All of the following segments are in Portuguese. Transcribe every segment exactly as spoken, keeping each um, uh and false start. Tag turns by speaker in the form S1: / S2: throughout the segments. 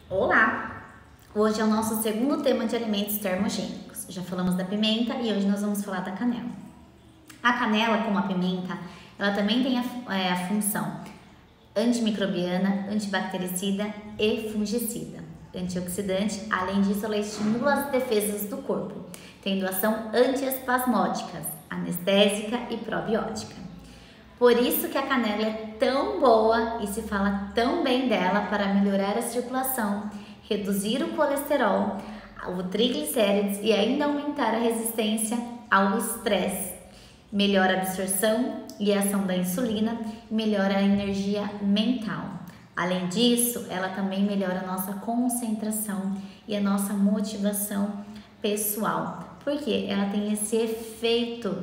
S1: Olá! Hoje é o nosso segundo tema de alimentos termogênicos. Já falamos da pimenta e hoje nós vamos falar da canela. A canela, como a pimenta, ela também tem a, é, a função antimicrobiana, antibactericida e fungicida, antioxidante. Além disso, ela estimula as defesas do corpo, tendo ação antiespasmódicas, anestésica e probiótica. Por isso que a canela é tão boa e se fala tão bem dela para melhorar a circulação, reduzir o colesterol, o triglicérides e ainda aumentar a resistência ao estresse. Melhora a absorção e a ação da insulina, melhora a energia mental. Além disso, ela também melhora a nossa concentração e a nossa motivação pessoal, porque ela tem esse efeito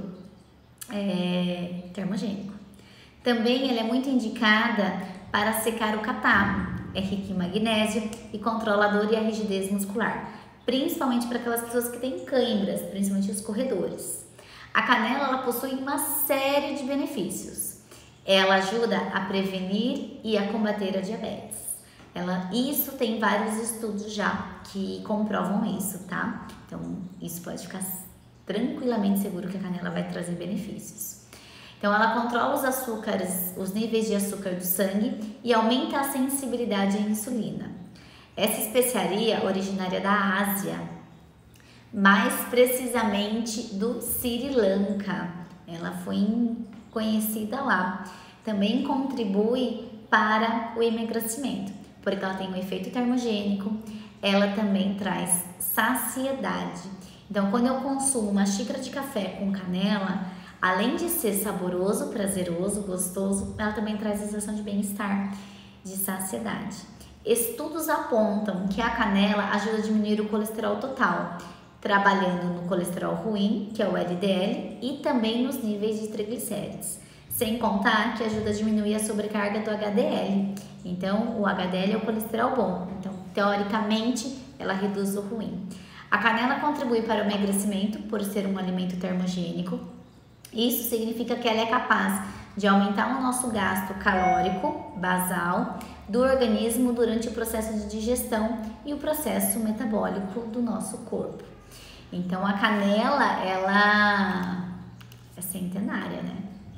S1: é, termogênico. Também ela é muito indicada para secar o catarro, é rica em magnésio e controla a dor e a rigidez muscular, principalmente para aquelas pessoas que têm câimbras, principalmente os corredores. A canela ela possui uma série de benefícios. Ela ajuda a prevenir e a combater a diabetes. Ela, isso tem vários estudos já que comprovam isso, tá? Então, isso pode ficar tranquilamente seguro que a canela vai trazer benefícios. Então, ela controla os açúcares, os níveis de açúcar do sangue e aumenta a sensibilidade à insulina. Essa especiaria, originária da Ásia, mais precisamente do Sri Lanka, ela foi conhecida lá. Também contribui para o emagrecimento, porque ela tem um efeito termogênico, ela também traz saciedade. Então, quando eu consumo uma xícara de café com canela, além de ser saboroso, prazeroso, gostoso, ela também traz a sensação de bem-estar, de saciedade. Estudos apontam que a canela ajuda a diminuir o colesterol total, trabalhando no colesterol ruim, que é o L D L, e também nos níveis de triglicérides. Sem contar que ajuda a diminuir a sobrecarga do H D L. Então, o H D L é o colesterol bom. Então, teoricamente, ela reduz o ruim. A canela contribui para o emagrecimento por ser um alimento termogênico. Isso significa que ela é capaz de aumentar o nosso gasto calórico basal do organismo durante o processo de digestão e o processo metabólico do nosso corpo. Então, a canela, ela é centenária, né?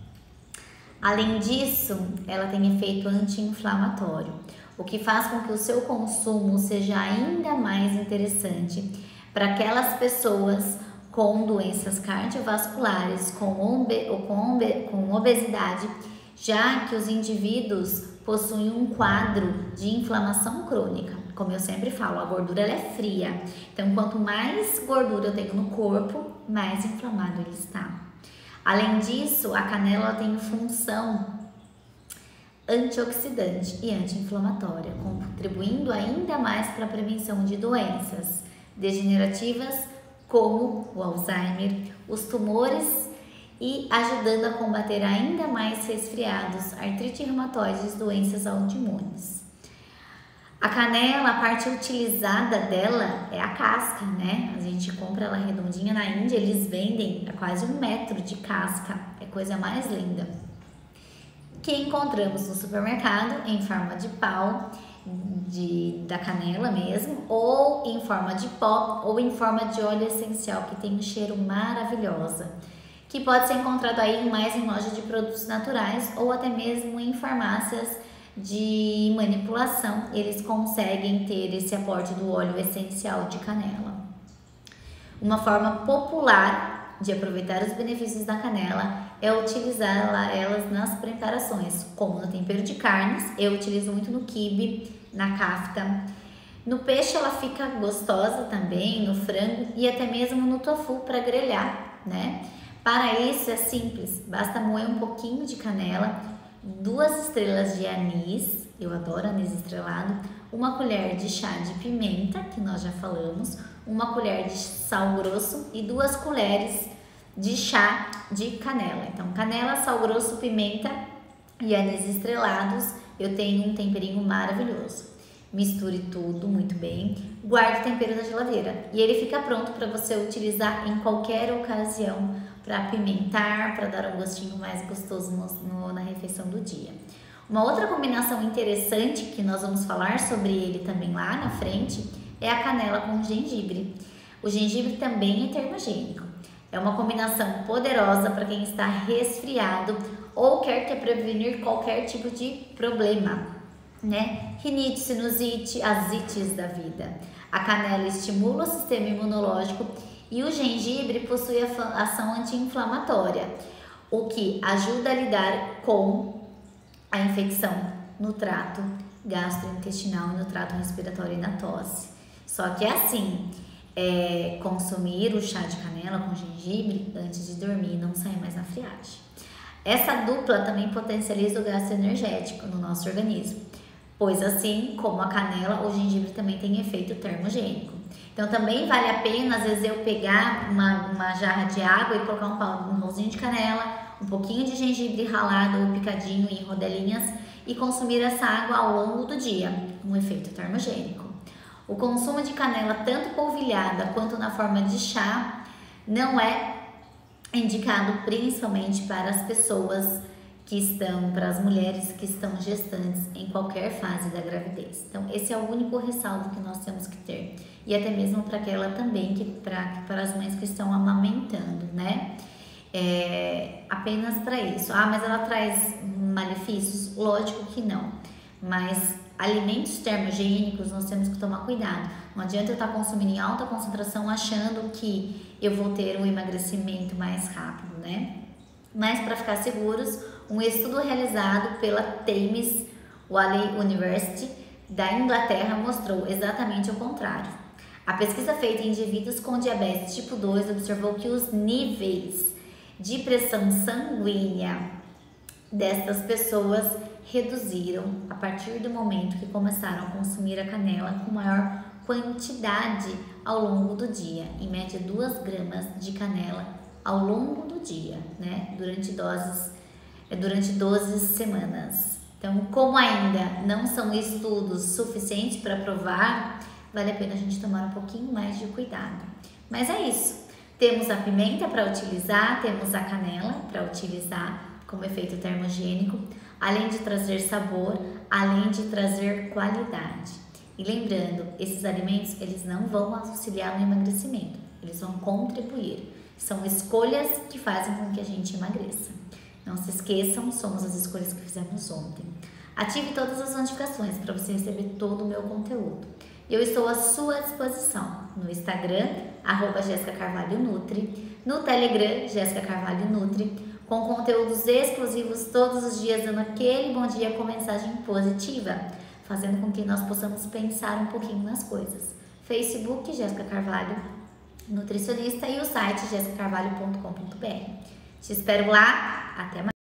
S1: Além disso, ela tem efeito anti-inflamatório, o que faz com que o seu consumo seja ainda mais interessante para aquelas pessoas com doenças cardiovasculares, com, obe com, obe com obesidade, já que os indivíduos possuem um quadro de inflamação crônica. Como eu sempre falo, a gordura ela é fria. Então, quanto mais gordura eu tenho no corpo, mais inflamado ele está. Além disso, a canela tem função antioxidante e anti-inflamatória, contribuindo ainda mais para a prevenção de doenças degenerativas como o Alzheimer, os tumores e ajudando a combater ainda mais resfriados, artrite reumatoide e doenças autoimunes. A canela, a parte utilizada dela é a casca, né? A gente compra ela redondinha na Índia, eles vendem a quase um metro de casca, é coisa mais linda. Que encontramos no supermercado em forma de pau, de, da canela mesmo, ou em forma de pó, ou em forma de óleo essencial, que tem um cheiro maravilhoso, que pode ser encontrado aí mais em lojas de produtos naturais ou até mesmo em farmácias de manipulação, eles conseguem ter esse aporte do óleo essencial de canela. Uma forma popular de aproveitar os benefícios da canela é utilizar elas nas preparações, como no tempero de carnes, eu utilizo muito no quibe, na kafta. No peixe ela fica gostosa também, no frango e até mesmo no tofu para grelhar, né? Para isso é simples, basta moer um pouquinho de canela, duas estrelas de anis, eu adoro anis estrelado, uma colher de chá de pimenta, que nós já falamos, uma colher de sal grosso e duas colheres de chá de canela. Então, canela, sal grosso, pimenta e anis estrelados, eu tenho um temperinho maravilhoso. Misture tudo muito bem, guarde o tempero na geladeira e ele fica pronto para você utilizar em qualquer ocasião para apimentar, para dar um gostinho mais gostoso no, no, na refeição do dia. Uma outra combinação interessante que nós vamos falar sobre ele também lá na frente é a canela com gengibre. O gengibre também é termogênico. É uma combinação poderosa para quem está resfriado ou quer ter prevenir qualquer tipo de problema, né? Rinite, sinusite, as ites da vida. A canela estimula o sistema imunológico e o gengibre possui a ação anti-inflamatória, o que ajuda a lidar com a infecção no trato gastrointestinal e no trato respiratório e na tosse. Só que é assim, é, consumir o chá de canela com gengibre antes de dormir e não sair mais na friagem. Essa dupla também potencializa o gasto energético no nosso organismo, pois assim como a canela, o gengibre também tem efeito termogênico. Então também vale a pena, às vezes, eu pegar uma, uma jarra de água e colocar um, pau, um pauzinho de canela, um pouquinho de gengibre ralado ou picadinho em rodelinhas e consumir essa água ao longo do dia, um efeito termogênico. O consumo de canela, tanto polvilhada quanto na forma de chá, não é indicado principalmente para as pessoas que estão, para as mulheres que estão gestantes em qualquer fase da gravidez. Então, esse é o único ressalvo que nós temos que ter. E até mesmo para aquela também, que para, para as mães que estão amamentando, né? É, apenas para isso. Ah, mas ela traz malefícios? Lógico que não. Mas alimentos termogênicos nós temos que tomar cuidado. Não adianta eu estar consumindo em alta concentração achando que eu vou ter um emagrecimento mais rápido, né? Mas para ficar seguros, um estudo realizado pela Thames Valley University da Inglaterra mostrou exatamente o contrário. A pesquisa feita em indivíduos com diabetes tipo dois observou que os níveis de pressão sanguínea destas pessoas reduziram a partir do momento que começaram a consumir a canela com maior quantidade ao longo do dia, em média duas gramas de canela ao longo do dia, né? Durante doses, durante doze semanas. Então, como ainda não são estudos suficientes para provar, vale a pena a gente tomar um pouquinho mais de cuidado. Mas é isso. Temos a pimenta para utilizar, temos a canela para utilizar como efeito termogênico, além de trazer sabor, além de trazer qualidade. E lembrando, esses alimentos, eles não vão auxiliar no emagrecimento, eles vão contribuir. São escolhas que fazem com que a gente emagreça. Não se esqueçam, somos as escolhas que fizemos ontem. Ative todas as notificações para você receber todo o meu conteúdo. Eu estou à sua disposição no Instagram, arroba Jéssica Carvalho Nutri, no Telegram, Jéssica Carvalho Nutri, com conteúdos exclusivos todos os dias, dando aquele bom dia com mensagem positiva, fazendo com que nós possamos pensar um pouquinho nas coisas. Facebook, Jéssica Carvalho Nutricionista, e o site jéssica carvalho ponto com ponto br. Te espero lá, até mais.